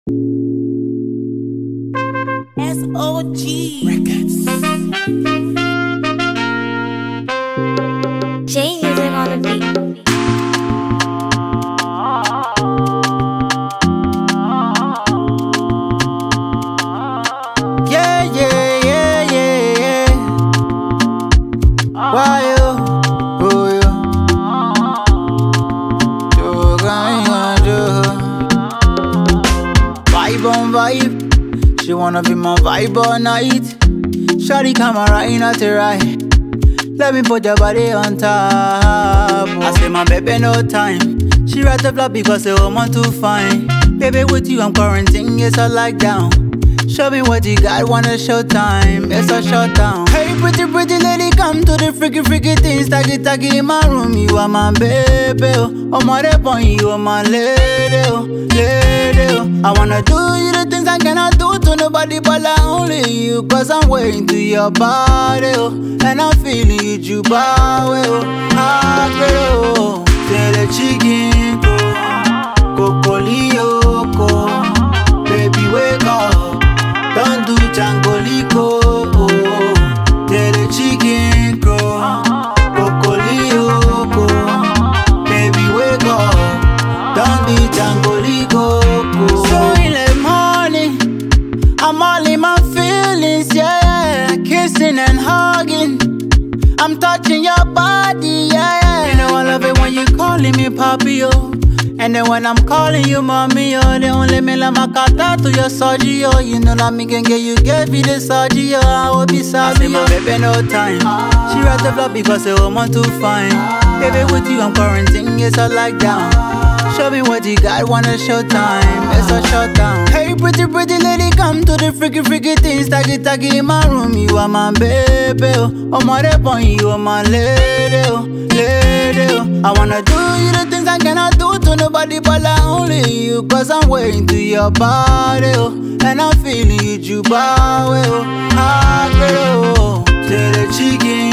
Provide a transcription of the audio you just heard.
SOG Records. J music on the beat. Yeah, yeah, yeah, yeah, yeah. Why you? Oh, yeah. So going vibe on vibe. She wanna be my vibe all night. Shawty come right in at the right. Let me put your body on top. I say my baby no time. She right the flop because the woman too fine. Baby with you I'm quarantine, it's a lockdown. Show me what you got, wanna show time. It's a showdown. Hey pretty pretty lady, come to the freaky freaky things. Taggy taggy in my room, you are my baby. Oh my point, you are my lady, lady. I wanna do you the things I cannot do to nobody but like only you. Cause I'm waiting to your body, and I'm feeling you, you bow, girl. Say the chicken, Kokolioko. Baby wake up, don't do Kokolioko. Tell the chicken crow, Kokolioko. Baby wake up, don't do Kokolioko. So in the morning, I'm all in my feelings, yeah. Kissing and hugging, I'm touching your body, yeah. You know I love it when you calling me papi, oh. And then when I'm calling you mommy, oh, they only me like my kata to your surgery, oh. You know that me can get you, give me the surgery, oh. I will be sorry, I say my baby no time. She right the flop because the woman too fine. Baby with you I'm quarantine, it's a lockdown. Show me what you got, wanna show time. It's a showdown. Hey pretty pretty lady, come to the freaky freaky things. Taggy taggy in my room, you are my baby. Oh my point, you are my lady, lady. I wanna do you the things I cannot do to nobody but like only you. Cause I'm waiting to your body, and I'm feeling you, you bow, girl. Say the chicken.